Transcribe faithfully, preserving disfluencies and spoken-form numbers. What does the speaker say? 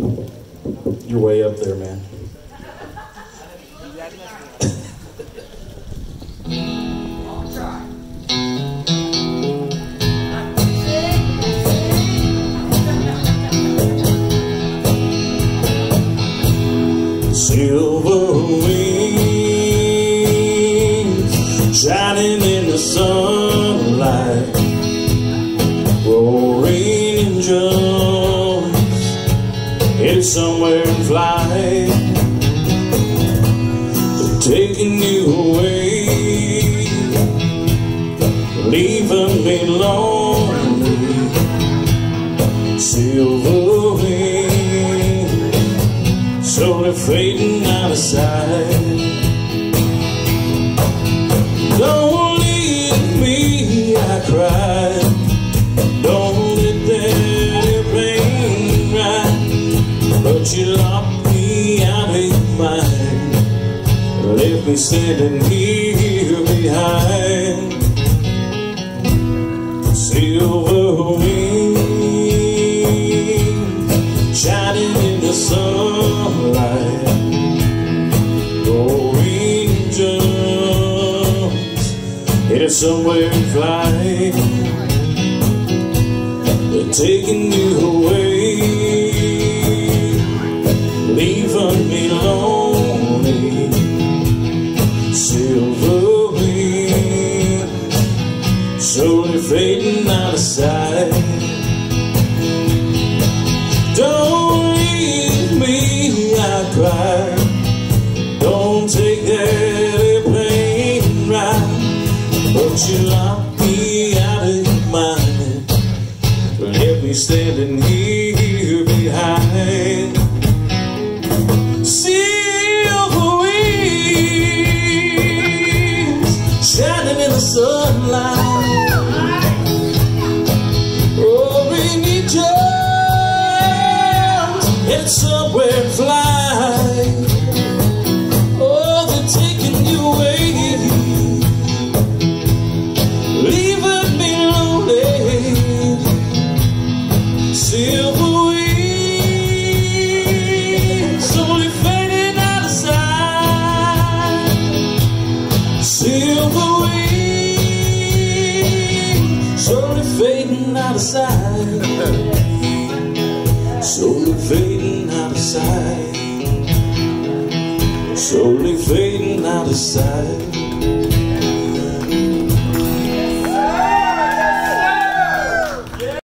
You're way up there, man. Silver wings shining in the sunlight, roaring engines headed somewhere in flight, taking you away, leaving me lonely. Silver wings slowly fading out of sight. Don't leave me, I cried. Don't let that airplane ride. But you locked me out of your mind, left me standing here behind. Silver wings shining in the sunlight, roaring engines headed somewhere in flight, they're taking you away, leaving me lonely. Silver wings slowly fading out of sight. Don't leave me, I cried. Don't take that airplane ride. But you locked me out of your mind, left me standing here behind. Silver wings shining in the sunlight, roaring engines and somewhere fly. Oh, they're taking you away, leaving me lonely. Silver wings slowly fading out of sight. Silver wings slowly fading out of sight. Slowly fading out of sight. Slowly fading out of sight.